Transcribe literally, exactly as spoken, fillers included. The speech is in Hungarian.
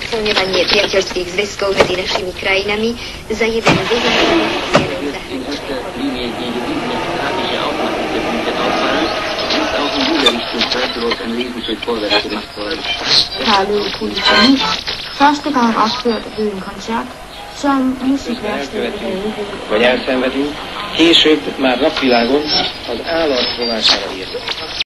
Ponieważ nieprzyjacielskich związków między naszymi krajami za jeden wyjątkowy Her lød Polyfoni første gang opført ved en koncert, som musikværkstedet havde. Vagy elszenvedünk, később már napvilágon az állat rovására írnak.